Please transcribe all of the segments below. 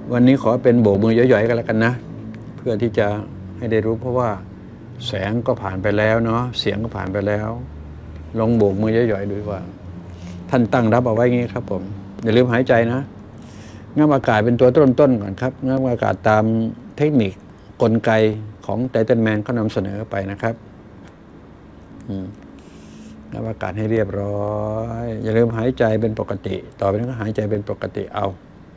วันนี้ขอเป็นโบกมือย่อยๆกันแล้วกันนะเพื่อที่จะให้ได้รู้เพราะว่าแสงก็ผ่านไปแล้วเนาะเสียงก็ผ่านไปแล้วลองโบกมือย่อยๆดูว่าท่านตั้งรับเอาไว้งี้ครับผมอย่าลืมหายใจนะงับอากาศเป็นตัวต้นก่อนครับงับอากาศตามเทคนิคกลไกของไททันแมนเขานำเสนอไปนะครับงับอากาศให้เรียบร้อยอย่าลืมหายใจเป็นปกติต่อไปนั้นก็หายใจเป็นปกติเอา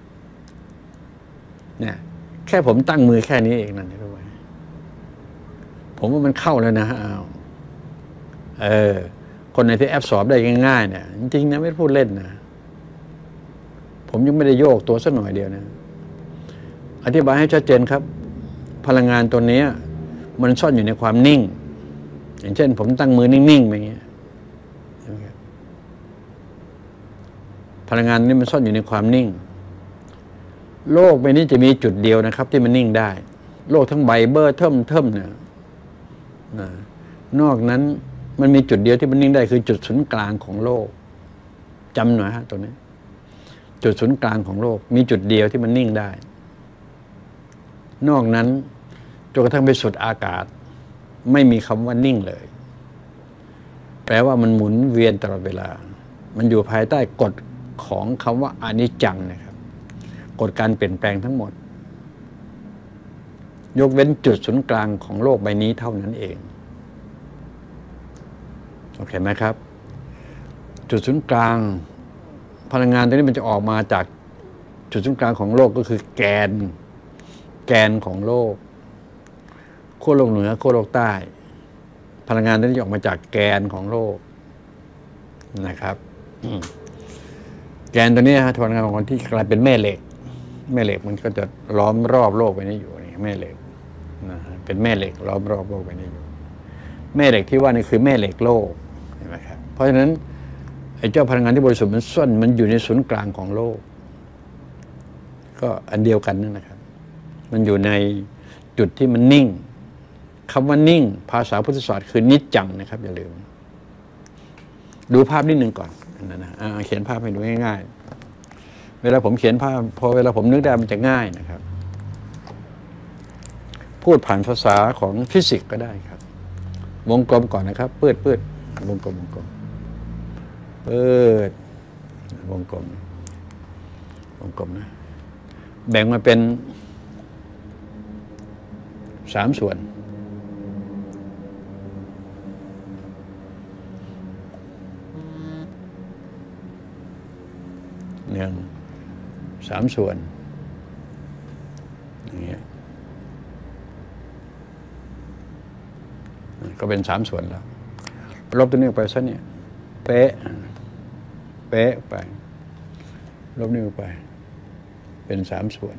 เนี่ยแค่ผมตั้งมือแค่นี้เองนั่นรู้ไหมผมว่ามันเข้าแล้วนะคนในที่แอปสอบได้ง่ายๆเนี่ยจริงๆนะไม่พูดเล่นนะผมยังไม่ได้โยกตัวสักหน่อยเดียวนะอธิบายให้ชัดเจนครับพลังงานตัวนี้มันซ่อนอยู่ในความนิ่งอย่างเช่นผมตั้งมือนิ่งๆอย่างเงี้ยพลังงานนี้มันซ่อนอยู่ในความนิ่งโลกใบนี้จะมีจุดเดียวนะครับที่มันนิ่งได้โลกทั้งใบเบอร์เทิมเนี่ยนอกนั้นมันมีจุดเดียวที่มันนิ่งได้คือจุดศูนย์กลางของโลกจำหน่อยฮะตัวนี้จุดศูนย์กลางของโลกมีจุดเดียวที่มันนิ่งได้นอกนั้นจนกระทั่งไปสุดอากาศไม่มีคำว่านิ่งเลยแปลว่ามันหมุนเวียนตลอดเวลามันอยู่ภายใต้กฎของคำว่าอนิจจังนะครับกฎการเปลี่ยนแปลงทั้งหมดยกเว้นจุดศูนย์กลางของโลกใบนี้เท่านั้นเองโอเคไหมครับจุดศูนย์กลางพลังงานตัวนี้มันจะออกมาจากจุดศูนย์กลางของโลกก็คือแกนของโลกขั้วโลกเหนือขั้วโลกใต้พลังงานตัวนี้จะออกมาจากแกนของโลกนะครับแกนตัวนี้พลังงานของที่กลายเป็นแม่เหล็กมันก็จะล้อมรอบโลกไปนี้อยู่นี่แม่เหล็กนะเป็นแม่เหล็กล้อมรอบโลกไปนี้อยู่แม่เหล็กที่ว่านี่คือแม่เหล็กโลกเห็นไหมครับเพราะฉะนั้นไอ้เจ้าพลังงานที่บริสุทธิ์มันซ่อนมันอยู่ในศูนย์กลางของโลกก็อันเดียวกันนั่นนะครับมันอยู่ในจุดที่มันนิ่งคำว่านิ่งภาษาพุทธศาสตร์คือนิจจังนะครับอย่าลืมดูภาพนิดนึงก่อนนะเขียนภาพให้ดูง่ายๆเวลาผมเขียนภาพพอเวลาผมนึกได้มันจะง่ายนะครับพูดผ่านภาษาของฟิสิกส์ก็ได้ครับวงกลมก่อนนะครับปืดวงกลมปืดวงกลมนะแบ่งมาเป็น3 ส่วน3 ส่วนอย่างเงี้ยก็เป็น3 ส่วนแล้วลบตัวนี้ออกไปซะเนี่ยเป๊ะไปลบนี้ออกไปเป็น3 ส่วน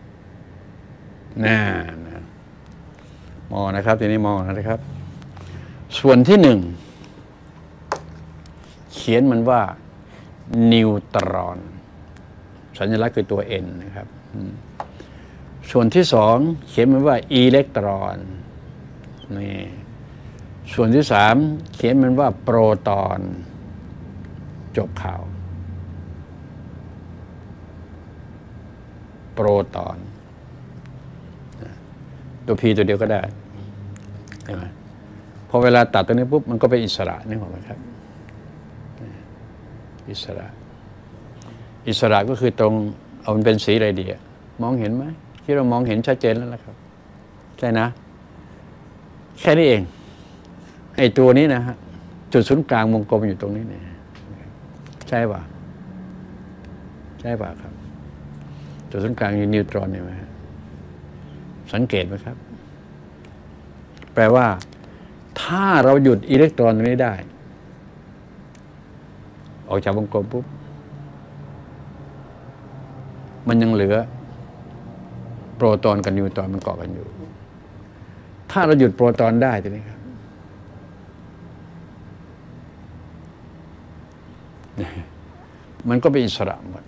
นะมองนะครับทีนี้มองนะครับส่วนที่1เขียนมันว่านิวตรอนสัญลักษณ์คือตัว N นะครับส่วนที่2เขียนมันว่าอิเล็กตรอนนี่ส่วนที่3เขียนมันว่าโปรตอนจบข่าวโปรตอนตัว P ตัวเดียวก็ได้ใช่ไหมพอเวลาตัดตัวนี้ปุ๊บมันก็เป็นอิสระนี่หรอไหมครับอิสระก็คือตรงเอามันเป็นสีอะไรดีมองเห็นไหมที่เรามองเห็นชัดเจนแล้วนะครับใช่นะแค่นี้เองไอ้ตัวนี้นะฮะจุดศูนย์กลางวงกลมอยู่ตรงนี้เนี่ยใช่ป่ะครับจุดศูนย์กลางอยู่นิวตรอนเห็นไหมฮะสังเกตไหมครับแปลว่าถ้าเราหยุดอิเล็กตรอนตรงนี้ได้ออกจากวงกลมปุ๊บมันยังเหลือโปรตอนกับนิวตรอนมันเกาะกันอยู่ถ้าเราหยุดโปรตอนได้ทีนี้ครับมันก็เป็นอิสระหมด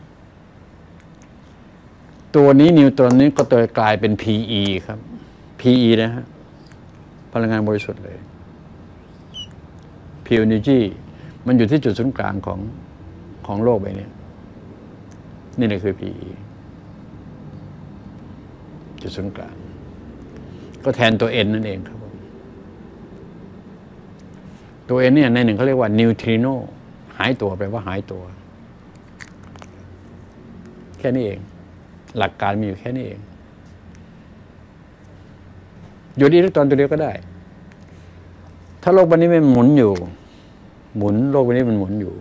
ตัวนี้นิวตรอนนี้ก็จะกลายเป็น PE ครับ PE นะฮะพลังงานบริสุทธิ์เลย Pure Energy มันอยู่ที่จุดศูนย์กลางของโลกใบนี้นี่แหละคือ PE จุดศูนย์กลางก็แทนตัว n นั่นเองครับตัว n เนี่ยในหนึ่งเขาเรียกว่านิวทริโนหายตัวแปลว่าหายตัวแค่นี้เองหลักการมีอยู่แค่นี้เองหยุดอิเล็กตรอนตัวเดียวก็ได้ถ้าโลกใบนี้มันหมุนอยู่หมุนโลกใบนี้มันหมุนอยู่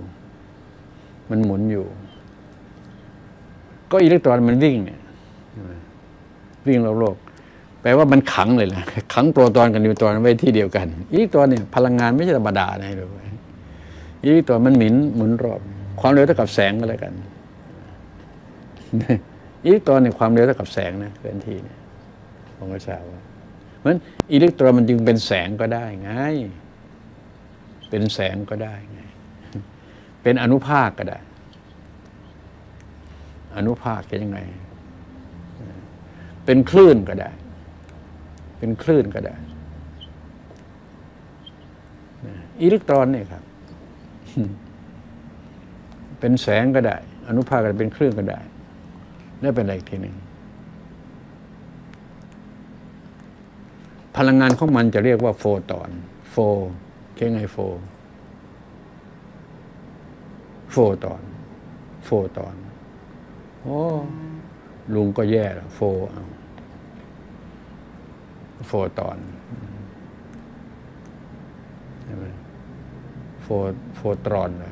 ก็อิเล็กตรอนมันวิ่งเนี่ยวิ่งรอบโลกแปลว่ามันขังเลยนะขังโปรตอนกับนิวตรอนไว้ที่เดียวกันอิเล็กตรอนเนี่ยพลังงานไม่ใช่ธรรมดานะดูอิเล็กตรอนมันหมุนรอบความเร็วเท่ากับแสงก็แล้วกันอิเล็กตรอนเนี่ยความเร็วเท่ากับแสงนะเคลื่อนที่เนี่ยผมก็ทราบว่าเพราะฉะนั้นอิเล็กตรอนมันจึงเป็นแสงก็ได้ไงเป็นแสงก็ได้ไงเป็นอนุภาคก็ได้อนุภาคจะยังไงเป็นคลื่นก็ได้เป็นคลื่นก็ได้อิเล็กตรอนเนี่ยครับเป็นแสงก็ได้อนุภาคก็ได้เป็นคลื่นก็ได้นี่เป็นอะไรอีกทีหนึ่งพลังงานของมันจะเรียกว่าโฟตอนโฟเค่ไงโฟตอนโอ้ลุงก็แย่แล้วโฟตอนใช่ไหมโฟตรอนเลย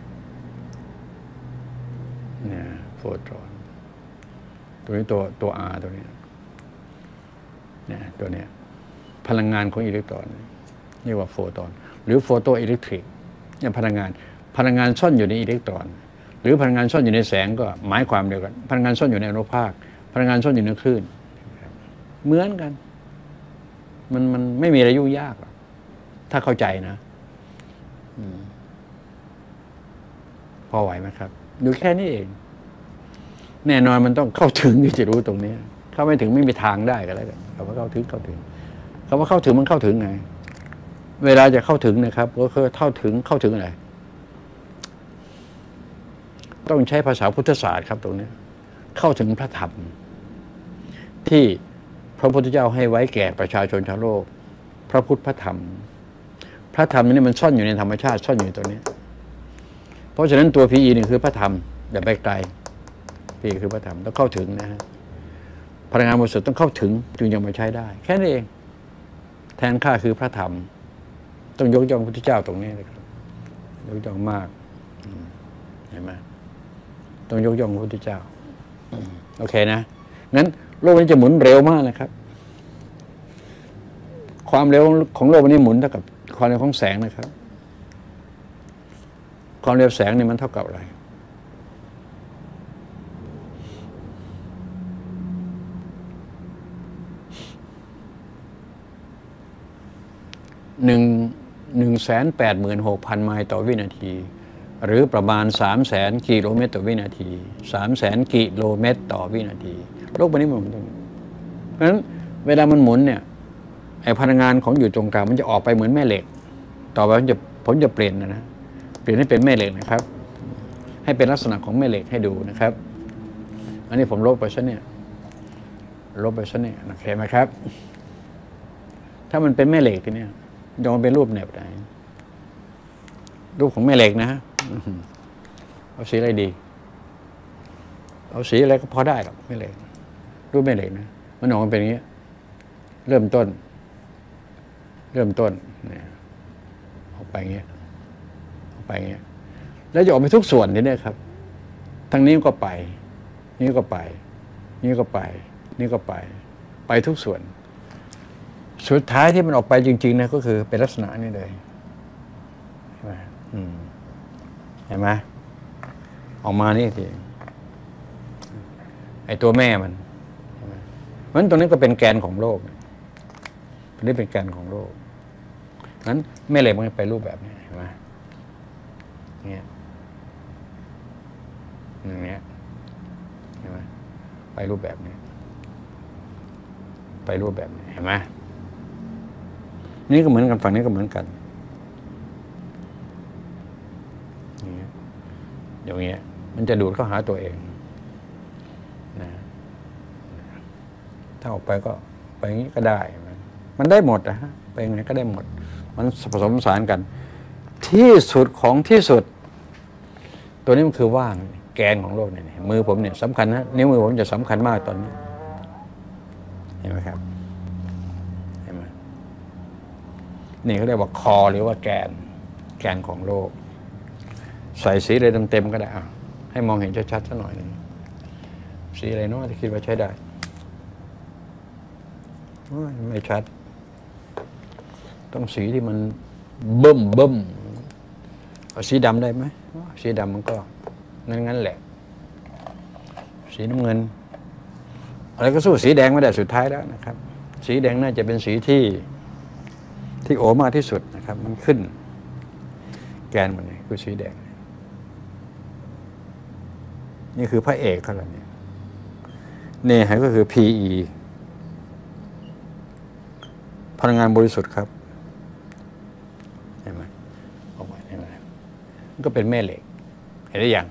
เนี่ยโฟตรอนตัวนี้ตัว R ตัวนี้เนี่ยตัวเนี้ยพลังงานของอิเล็กตรอนเรียกว่าโฟตอนหรือโฟโตอิเล็กทริกเนี่ยพลังงานซ่อนอยู่ในอิเล็กตรอนหรือพลังงานซ่อนอยู่ในแสงก็หมายความเดียวกันพลังงานซ่อนอยู่ในอนุภาคพลังงานซ่อนอยู่ในคลื่นเหมือนกันมันไม่มีอะไรยุ่งยากถ้าเข้าใจนะพอไหวไหมครับดูแค่นี้เองแน่นอนมันต้องเข้าถึงที่จะรู้ตรงนี้เข้าไม่ถึงไม่มีทางได้กันแล้วคำว่าเข้าถึงคำว่าเข้าถึงมันเข้าถึงไงเวลาจะเข้าถึงนะครับก็คือเข้าถึงอะไรต้องใช้ภาษาพุทธศาสตร์ครับตรงนี้เข้าถึงพระธรรมที่พระพุทธเจ้าให้ไว้แก่ประชาชนชาวโลกพระพุทธพระธรรมนี่มันซ่อนอยู่ในธรรมชาติซ่อนอยู่ตัวนี้เพราะฉะนั้นตัว PE นี่คือพระธรรมอย่าไปไกล PE คือพระธรรมต้องเข้าถึงนะฮะพลังงานบริสุทธิ์ต้องเข้าถึงจึงจะมาใช้ได้แค่นี้เองแทนค่าคือพระธรรมต้องยกย่องพระพุทธเจ้าตรงนี้เลยครับยกย่องมากเห็นไหมต้องยกย่องพระพุทธเจ้าโอเคนะงั้นโลกนี้จะหมุนเร็วมากนะครับความเร็วของโลกนี้หมุนเท่ากับความเร็วของแสงนะครับความเร็วแสงนี่มันเท่ากับอะไร186,000 ไมล์ต่อวินาทีหรือประมาณ 300,000 กิโลเมตรต่อวินาที 300,000 กิโลเมตรต่อวินาทีโลกใบนี้มันหมุนเพราะฉะนั้นเวลามันหมุนเนี่ยไอ้พลังงานของอยู่ตรงกลางมันจะออกไปเหมือนแม่เหล็กต่อไปผมจะเปลี่ยนนะเปลี่ยนให้เป็นแม่เหล็กนะครับให้เป็นลักษณะของแม่เหล็กให้ดูนะครับอันนี้ผมลบไปซะเนี่ยโอเคไหมครับถ้ามันเป็นแม่เหล็กทีเนี้ยจะมาเป็นรูปแบบไหนรูปของแม่เหล็กนะเอาสีอะไรดีเอาสีอะไรก็พอได้หรอกแม่เหล็กรูปแม่เหล็กนะมันออกมาเป็นอย่างนี้เริ่มต้นเนี่ยออกไปอย่างเงี้ยแล้วจะออกไปทุกส่วนนี่เนี่ยครับทางนี้ก็ไปนี่ก็ไปไปทุกส่วนสุดท้ายที่มันออกไปจริงๆนะก็คือเป็นลักษณะนี้เลยใช่ไหมเห็นไหมออกมานี่ทีไอ้ตัวแม่มันเพราะฉะนั้นตรงนี้ก็เป็นแกนของโลกตัวนี้เป็นแกนของโลกนั้นแม่เหล็กมันไปรูปแบบนี้เห็นไหมอย่างเงี้ยเห็นไหมไปรูปแบบนี้เห็นไหมนี่ก็เหมือนกันฝั่งนี้ก็เหมือนกันอย่างเงี้ยมันจะดูดเข้าหาตัวเองนะทถ้าออกไปก็ไปอย่างนี้ก็ได้มันได้หมดนะฮะไปยังไงก็ได้หมดมันผสมผสานกันที่สุดของที่สุดตัวนี้มันคือว่างแกนของโลกเนี่ยมือผมเนี่ยสำคัญนะนิ้วมือผมจะสำคัญมากตอนนี้เห็นไหมครับเห็นไหมนี่เขาเรียกว่าคอหรือว่าแกนของโลกใส่สีอะไรเต็มๆก็ได้ให้มองเห็นชัดๆสักหน่อยนึงสีอะไรเนาะที่คิดว่าใช้ได้ไม่ชัดต้องสีที่มันเบิ่มเอาสีดำได้ไหมสีดำมันก็งั้นแหละสีน้ำเงินอะไรก็สู้สีแดงไม่ได้สุดท้ายแล้วนะครับสีแดงน่าจะเป็นสีที่โอมากที่สุดนะครับมันขึ้นแกนมันนี่คือสีแดงนี่คือพระเอกเขาแล้วเนี่ยนี่ฮะก็คือ PE พลังงานบริสุทธิ์ครับเห็นไหมออกมาเห็นไหมมันก็เป็นแม่เหล็กเห็นได้ยัง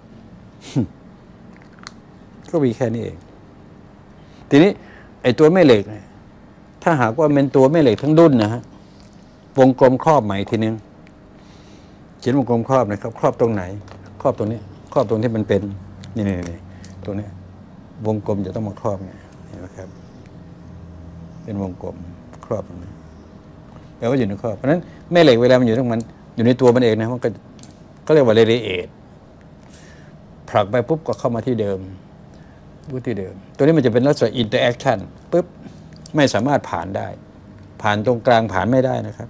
ก็มีแค่นี้เองทีนี้ไอ้ตัวแม่เหล็กเนี่ยถ้าหากว่าเป็นตัวแม่เหล็กทั้งดุ้นนะฮะวงกลมครอบใหม่ทีนึงเขียนวงกลมครอบนะครับครอบตรงไหนครอบตรงนี้ครอบตรงที่มันเป็นนี่ตรงนี้วงกลมจะต้องมาครอบไงเห็นไหมครับเป็นวงกลมครอบตรงนี้แปลว่าอยู่ในครอบเพราะฉะนั้นแม่เหล็กเวลามันอยู่ตรงมันอยู่ในตัวมันเองนะมันก็เรียกว่าเรดิเอทผลักไปปุ๊บก็เข้ามาที่เดิมที่เดิมตัวนี้มันจะเป็นลักษณะอินเตอร์แอคชั่นปุ๊บไม่สามารถผ่านได้ผ่านตรงกลางผ่านไม่ได้นะครับ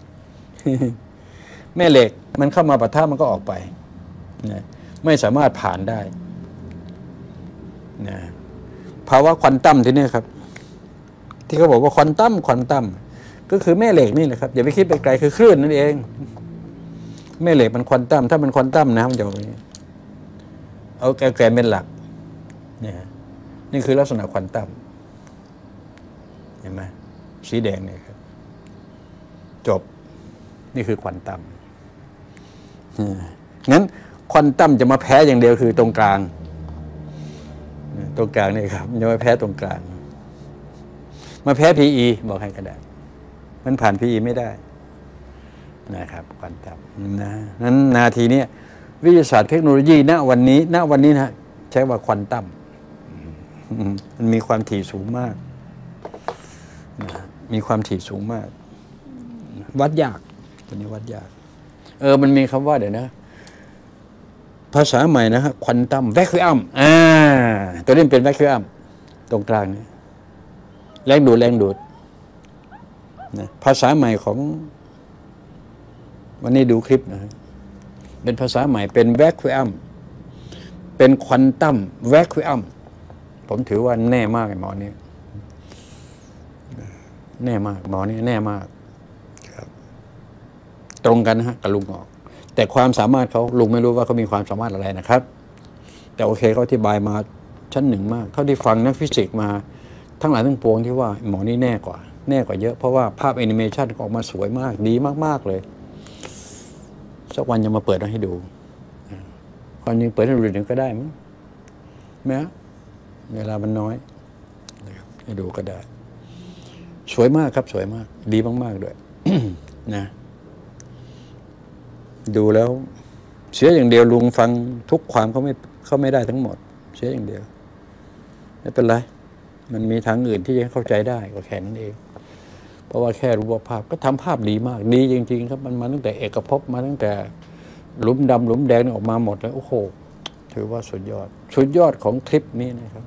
แม่เหล็กมันเข้ามาปะทะมันก็ออกไปนะไม่สามารถผ่านได้นะภาวะควอนตัมที่นี่ครับที่เขาบอกว่าควอนตัมก็คือแม่เหล็กนี่แหละครับอย่าไปคิดไปไกลคือคลื่นนั่นเองแม่เหล็กมันควอนตัมถ้ามันควอนตัมนะมันจะเอาแกนเป็นหลักนี่คือลักษณะควอนตัมเห็นไหมสีแดงเนี่ยครับจบนี่คือควอนตัมงั้นควอนตัมจะมาแพ้อย่างเดียวคือตรงกลางนี่ครับจะมาแพ้ตรงกลางมาแพ้ PE บอกให้ก็ได้มันผ่าน PE ไม่ได้นะครับควอนตัมนั้นนาทีนี้วิทยาศาสตร์เทคโนโลยีณวันนี้นะใช้ว่าควอนตัมมันมีความถี่สูงมากมีความถี่สูงมากวัดยากตัวนี้วัดยากมันมีคำว่าเดี๋ยวนะภาษาใหม่นะฮะควอนตัมแวคคิวอัมตัวนี้เป็นแวคคิวอัมตรงกลางนี่แรงดูดนะภาษาใหม่ของวันนี้ดูคลิปนะเป็นภาษาใหม่เป็นแวคคิวอัมเป็นควอนตัมแวคคิวอัมผมถือว่าแน่มากไอ้หมอนี้แน่มากหมอนี้แน่มากครับตรงกันนะฮะกับลุงออกแต่ความสามารถเขาลุงไม่รู้ว่าเขามีความสามารถอะไรนะครับแต่โอเคเขาอธิบายมาชั้นหนึ่งมากเขาที่ฟังนักฟิสิกส์มาทั้งหลายทั้งปวงที่ว่าหมอนี่แน่กว่าเยอะเพราะว่าภาพแอนิเมชันออกมาสวยมากดีมากๆเลยสักวันจะมาเปิดให้ดูความจริงเปิดให้ดูหนึ่งก็ได้มั้งไหมเวลามันน้อยให้ดูก็ได้สวยมากครับสวยมากดีมากๆด้วย นะดูแล้วเสียอย่างเดียวลุงฟังทุกความเขาไม่ได้ทั้งหมดเสียอย่างเดียวไม่เป็นไรมันมีทางอื่นที่จะเข้าใจได้ก็แค่นั้นเองเพราะว่าแค่รูปภาพก็ทำภาพดีมากดีจริงๆครับมันมาตั้งแต่เอกภพมาตั้งแต่หลุมดำหลุมแดงออกมาหมดแล้วโอ้โหถือว่าสุดยอดของคลิปนี้นะครับ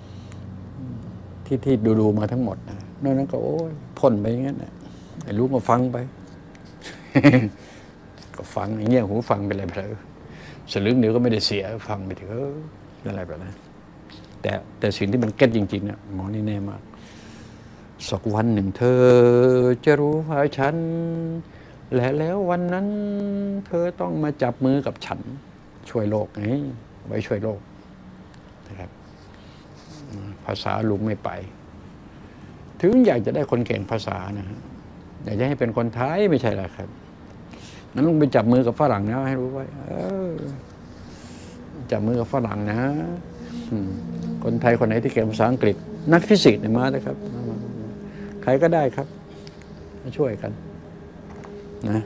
ที่ดูมาทั้งหมดนะนอกนั้นก็โอ้ยพ่นไปอย่างนั้นนะไอ้รู้ก็ฟังไป ก็ฟังอย่างเงี้ยหูฟังไปอะไรไปเลยสลึงเดียวก็ไม่ได้เสียฟังไปถึงอะไรแบบนั้นแต่สิ่งที่มันเก็ตจริงๆเนี่ยหมอนี่แน่มากสักวันหนึ่งเธอจะรู้ว่าฉันและแล้ววันนั้นเธอต้องมาจับมือกับฉันช่วยโลกไงไว้ช่วยโลกนะครับภาษาลุงไม่ไปถึงอยากจะได้คนเก่งภาษานะฮะอยากจะให้เป็นคนไทยไม่ใช่หรอครับนั้นลุงไปจับมือกับฝรั่งนะให้รู้ไว้จับมือกับฝรั่งนะคนไทยคนไหนที่เก่งภาษาอังกฤษ นักฟิสิกส์เนี่ยมาเลยครับใครก็ได้ครับมาช่วยกันนะ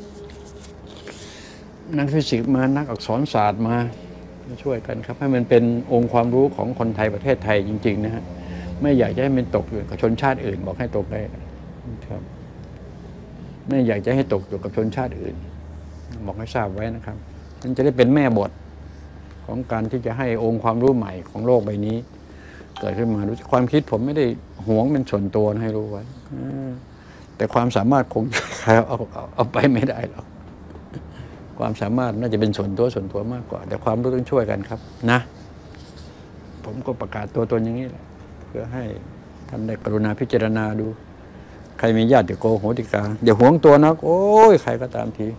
นักฟิสิกส์มานักอักษรศาสตร์มาช่วยกันครับให้มันเป็นองค์ความรู้ของคนไทยประเทศไทยจริงๆนะฮะไม่อยากจะให้มันตกอยู่กับชนชาติอื่นบอกให้ตกได้ครับไม่อยากจะให้ตกอยู่กับชนชาติอื่นบอกให้ทราบไว้นะครับมันจะได้เป็นแม่บทของการที่จะให้องค์ความรู้ใหม่ของโลกใบนี้เกิดขึ้นมารู้ความคิดผมไม่ได้หวงเป็นส่วนตัวให้รู้ไว้แต่ความสามารถคงใครเอาไปไม่ได้หรอกความสามารถน่าจะเป็นส่วนตัวมากกว่าแต่ความรู้ต้องช่วยกันครับนะผมก็ประกาศตัวตนอย่างนี้แหละเพื่อให้ท่านได้กรุณาพิจารณาดูใครมีญาติโกโหติกาอย่าหวงตัวนักโอ้ยใครก็ตามที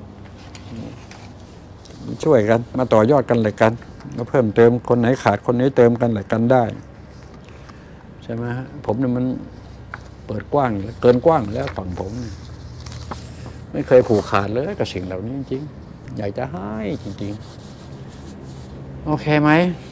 ช่วยกันมาต่อยอดกันเลยกันมาเพิ่มเติมคนไหนขาดคนไหนเติมกันเลยกันได้ใช่ไหมฮะผมเนี่ยมันเปิดกว้างเกินกว้างแล้วฝั่งผมไม่เคยผูกขาดเลยกับสิ่งเหล่านี้จริงๆอยากจะให้จริงๆโอเคไหม